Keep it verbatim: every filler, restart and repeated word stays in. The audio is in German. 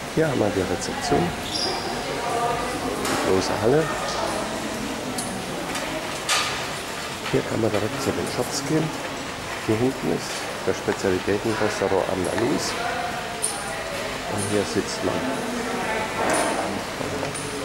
Hier haben wir die Rezeption, die große Halle. Hier kann man direkt zu den Shops gehen. Hier hinten ist das Spezialitätenrestaurant Andalus. Und hier sitzt man.